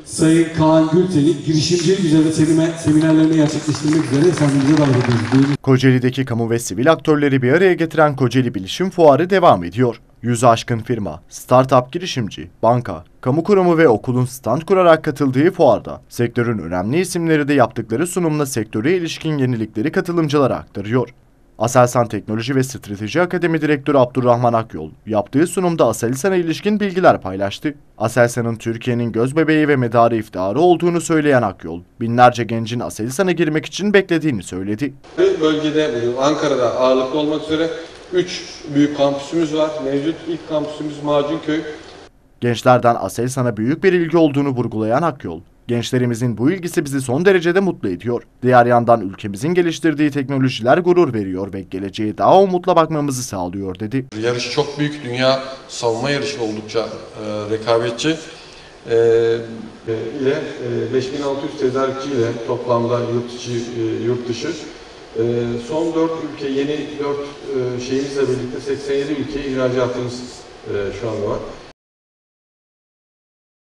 Sayın Kaan Gülten'i girişimcilik üzerine seminerlerini gerçekleştirmek üzere sahnemize davet ediyoruz. Kocaeli'deki kamu ve sivil aktörleri bir araya getiren Kocaeli Bilişim Fuarı devam ediyor. 100'ü aşkın firma, startup girişimci, banka, kamu kurumu ve okulun stand kurarak katıldığı fuarda sektörün önemli isimleri de yaptıkları sunumla sektöre ilişkin yenilikleri katılımcılara aktarıyor. Aselsan Teknoloji ve Strateji Akademi Direktörü Abdurrahman Akyol, yaptığı sunumda Aselsan'a ilişkin bilgiler paylaştı. Aselsan'ın Türkiye'nin gözbebeği ve medarı iftiharı olduğunu söyleyen Akyol, binlerce gencin Aselsan'a girmek için beklediğini söyledi. Bölgede, Ankara'da ağırlıklı olmak üzere 3 büyük kampüsümüz var. Mevcut ilk kampüsümüz Macunköy. Gençlerden Aselsan'a büyük bir ilgi olduğunu vurgulayan Akyol, gençlerimizin bu ilgisi bizi son derecede mutlu ediyor. Diğer yandan ülkemizin geliştirdiği teknolojiler gurur veriyor ve geleceğe daha umutla bakmamızı sağlıyor dedi. Yarış çok büyük, dünya savunma yarışı oldukça rekabetçi. İle 5600 tedarikçi ile toplamda yurt içi, yurt dışı. Son 4 ülke, yeni 4 şeyimizle birlikte 87 ülkeye ihracatımız şu anda var.